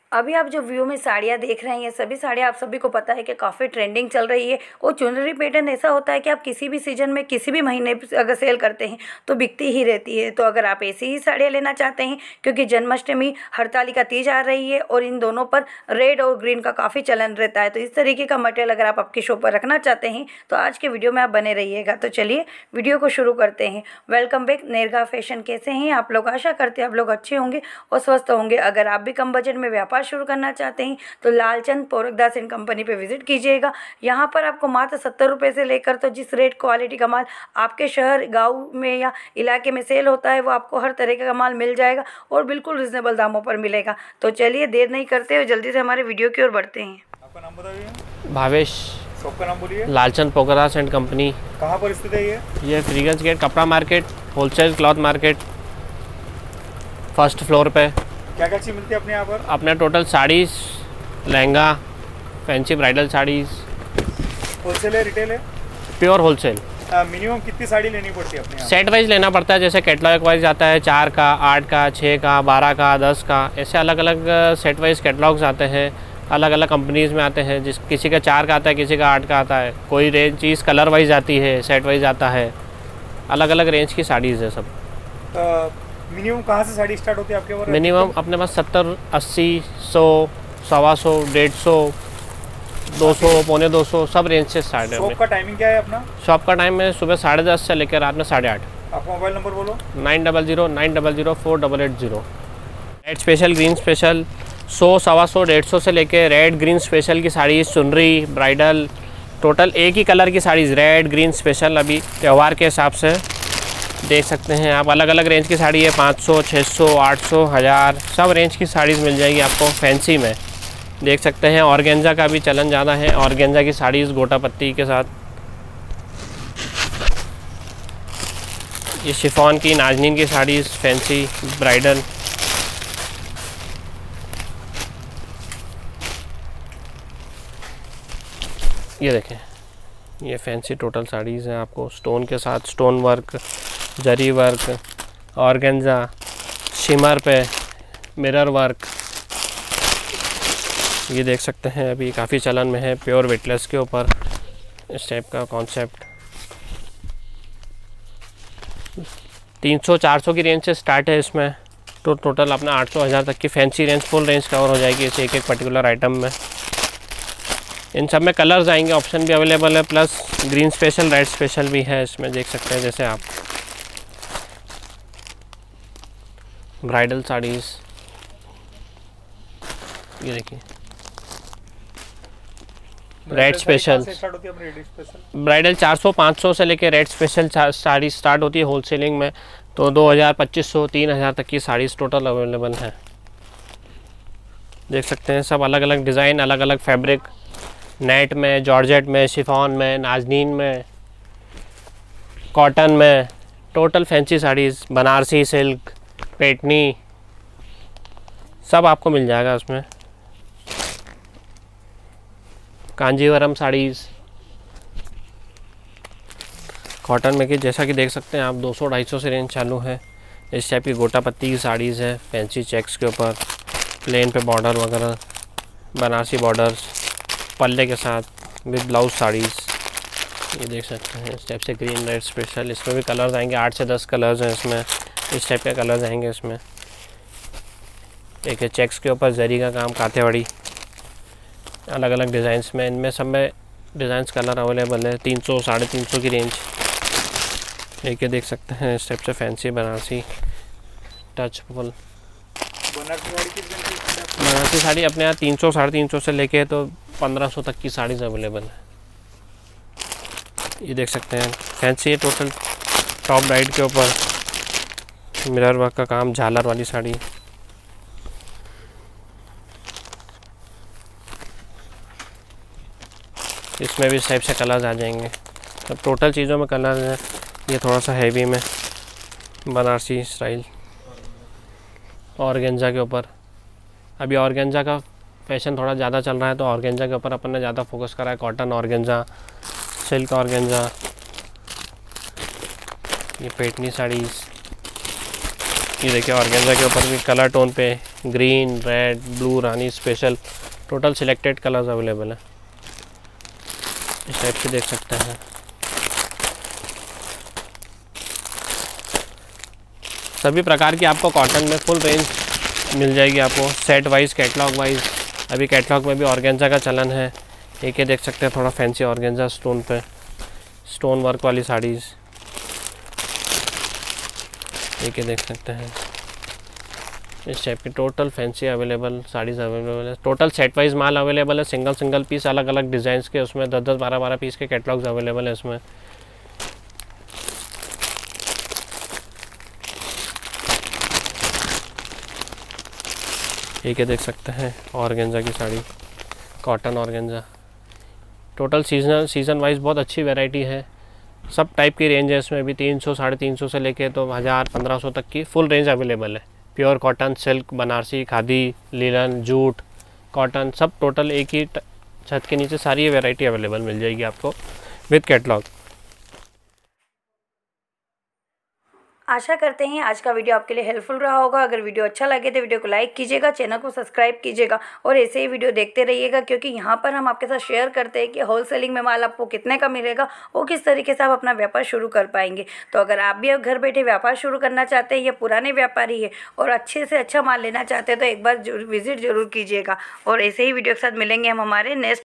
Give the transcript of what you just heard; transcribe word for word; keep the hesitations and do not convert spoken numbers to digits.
अभी आप जो व्यू में साड़ियाँ देख रहे हैं ये सभी साड़ियाँ आप सभी को पता है कि काफ़ी ट्रेंडिंग चल रही है। और चुनरी पैटर्न ऐसा होता है कि आप किसी भी सीजन में किसी भी महीने अगर सेल करते हैं तो बिकती ही रहती है। तो अगर आप ऐसी ही साड़ियाँ लेना चाहते हैं क्योंकि जन्माष्टमी, हरतालिका तीज आ रही है और इन दोनों पर रेड और ग्रीन का काफ़ी चलन रहता है, तो इस तरीके का मटेरियल अगर आप आपकी शॉप पर रखना चाहते हैं तो आज के वीडियो में आप बने रहिएगा। तो चलिए वीडियो को शुरू करते हैं। वेलकम बैक नेरगा फैशन। कैसे हैं आप लोग? आशा करते हैं आप लोग अच्छे होंगे और स्वस्थ होंगे। अगर आप भी कम बजट में व्यापार शुरू करना चाहते हैं तो लालचंद पोरकदास एंड कंपनी पे विजिट कीजिएगा। यहाँ पर आपको मात्र सत्तर रुपये से लेकर तो जिस रेट क्वालिटी का माल आपके शहर, गांव में या इलाके में सेल होता है वो आपको हर तरह का माल मिल जाएगा और बिल्कुल रिजनेबल दामों पर मिलेगा। तो चलिए देर नहीं करते हुए जल्दी से हमारे वीडियो की ओर बढ़ते हैं। आपका नाम बताइए। भावेश। शॉप का नाम बोलिए। Lalchand Porakdas and company. कहाँ पर स्थित है ये? ये फ्रीगंज गेट कपड़ा market, wholesale cloth market, first floor पे। क्या क्या चीज़ मिलती है अपने यहाँ पर? अपने total saris, lehenga, fancy bridal saris. Wholesale है, रिटेल है? Pure wholesale. मिनिमम कितनी साड़ी लेनी पड़ती है अपने यहाँ? सेट वाइज लेना पड़ता है, जैसे कैटलॉग वाइज आता है चार का, आठ का, छः का, बारह का, दस का, ऐसे अलग अलग सेट वाइज कैटलॉग्स आते हैं। अलग अलग कंपनीज़ में आते हैं, जिस किसी का चार का आता है, किसी का आठ का आता है। कोई रेंज चीज़ कलर वाइज आती है, सेट वाइज आता है। अलग अलग रेंज की साड़ीज़ है सब। मिनिमम कहाँ से साड़ी स्टार्ट होती है आपके पास? मिनिमम अपने पास सत्तर, अस्सी, सौ, सवा सौ, डेढ़ सौ, दो सौ, पौने दो सौ, सब रेंज से स्टार्ट है। शॉप का टाइमिंग क्या है अपना? शॉप का टाइम है सुबह साढ़े दस से लेकर रात में साढ़े आठ। आपका मोबाइल नंबर बोलो। Nine double zero nine double zero four double eight zero. Red special, green special, सौ, सवा सौ, डेढ़ सौ से लेकर रेड ग्रीन स्पेशल की साड़ी, चुनरी, ब्राइडल, टोटल एक ही कलर की साड़ीज़ रेड ग्रीन स्पेशल। अभी त्यौहार के हिसाब से देख सकते हैं आप, अलग अलग रेंज की साड़ी है। पाँच सौ, छः सौ, आठ सौ, हज़ार, सब रेंज की साड़ीज़ मिल जाएगी आपको फैंसी में। देख सकते हैं ऑर्गेन्जा का भी चलन ज़्यादा है। ऑर्गेन्जा की साड़ीज़ गोटा पत्ती के साथ। ये शिफॉन की, नाजनीन की साड़ीज़ फैंसी ब्राइडल। ये देखें, ये फैंसी टोटल साड़ीज़ हैं आपको स्टोन के साथ, stone work, zari work, organza, shimmer पे मिरर वर्क। ये देख सकते हैं अभी काफ़ी चलन में है, प्योर वेटलेस के ऊपर इस टाइप का कॉन्सेप्ट। तीन सौ, चार सौ की रेंज से स्टार्ट है इसमें, तो टोटल अपना आठ सौ, हज़ार तक की fancy range, full range cover हो जाएगी इस एक एक पर्टिकुलर आइटम में। इन सब में कलर्स आएंगे, ऑप्शन भी अवेलेबल है, plus green special, red special भी है इसमें। देख सकते हैं जैसे आप ब्राइडल साड़ीज़, ये देखिए रेड स्पेशल। ब्राइडल चार सौ, पाँच सौ से लेके रेड स्पेशल साड़ी स्टार्ट होती है होलसेलिंग में, तो दो हज़ार, पच्चीस सौ, तीन हज़ार तक की साड़ीज़ टोटल अवेलेबल है। देख सकते हैं सब अलग अलग डिज़ाइन, अलग अलग फैब्रिक, नेट में, जॉर्जेट में, शिफॉन में, नाजनीन में, कॉटन में, total fancy saris, Banarasi silk, Paithani, सब आपको मिल जाएगा उसमें। कांजीवरम साड़ीज़, कॉटन में कि जैसा कि देख सकते हैं आप दो सौ, ढाई सौ से रेंज चालू है। इस टाइप की गोटा पत्ती की साड़ीज़ है फैंसी चेक्स के ऊपर, प्लेन पे बॉर्डर वगैरह, बनारसी बॉर्डर्स, पल्ले के साथ विद ब्लाउज साड़ीज़। ये देख सकते हैं इस टाइप से ग्रीन रेड स्पेशल। इसमें भी कलर्स आएंगे, आठ से दस कलर्स हैं इसमें, इस टाइप के कलर्स आएंगे इसमें। एक है चेक्स के ऊपर जरी का काम, कांतेवाड़ी, अलग अलग डिज़ाइंस में। इनमें सब में डिज़ाइंस कलर अवेलेबल है। तीन सौ, साढ़े तीन सौ की रेंज। एक ये देख सकते हैं इस टाइप से fancy Banarasi touch full. Banarasi sari अपने यहाँ तीन सौ, साढ़े तीन सौ से लेके तो पंद्रह सौ तक की साड़ीज़ अवेलेबल है। ये देख सकते हैं फैंसी है टोटल, टॉप ब्राइड के ऊपर मिरर वर्क का काम, झालर वाली साड़ी। इसमें भी इस टाइप से कलर्स आ जाएंगे। अब टोटल चीज़ों में कलर है। ये थोड़ा सा हैवी में बनारसी स्टाइल, ऑर्गेन्जा के ऊपर। अभी ऑर्गेन्जा का फैशन थोड़ा ज़्यादा चल रहा है, तो ऑर्गेन्जा के ऊपर अपन ने ज़्यादा फोकस करा है। कॉटन ऑर्गेन्जा, सिल्क ऑर्गेन्जा, ये पैठनी साड़ीज़, ये देखिए ऑर्गेन्जा के ऊपर भी कलर टोन पे ग्रीन, रेड, ब्लू, रानी special total selected colours available है। इस टाइप से देख सकते हैं। सभी प्रकार की आपको कॉटन में फुल रेंज मिल जाएगी आपको, सेट वाइज, कैटलॉग वाइज। अभी कैटलॉग में भी ऑर्गेन्जा का चलन है। एक ये देख सकते हैं थोड़ा फैंसी ऑर्गेन्जा स्टोन पे, स्टोन वर्क वाली साड़ीज़, एक ये देख सकते हैं। इस टाइप की total fancy available saris available है। टोटल सेट वाइज माल अवेलेबल है, सिंगल सिंगल पीस अलग अलग डिज़ाइंस के, उसमें दस दस बारह बारह पीस के कैटलॉग्स अवेलेबल है इसमें। एक ये देख सकते हैं ऑर्गेन्जा की sari, cotton organza. Total seasonal season wise बहुत अच्छी वैरायटी है। सब टाइप की रेंज है इसमें भी, तीन सौ साढ़े तीन सौ से लेके तो हज़ार पंद्रह सौ तक की फुल रेंज अवेलेबल है। Pure cotton, silk, Banarasi, khadi, linen, jute, cotton, सब टोटल एक ही छत के नीचे सारी ये वैरायटी अवेलेबल मिल जाएगी आपको विद कैटलॉग। आशा करते हैं आज का वीडियो आपके लिए हेल्पफुल रहा होगा। अगर वीडियो अच्छा लगे तो वीडियो को लाइक कीजिएगा, चैनल को सब्सक्राइब कीजिएगा और ऐसे ही वीडियो देखते रहिएगा, क्योंकि यहाँ पर हम आपके साथ शेयर करते हैं कि होलसेलिंग में माल आपको कितने का मिलेगा और किस तरीके से आप अपना व्यापार शुरू कर पाएंगे। तो अगर आप भी अब घर बैठे व्यापार शुरू करना चाहते हैं या पुराने व्यापारी है और अच्छे से अच्छा माल लेना चाहते हैं तो एक बार विजिट जरूर कीजिएगा। और ऐसे ही वीडियो के साथ मिलेंगे हम हमारे नेक्स्ट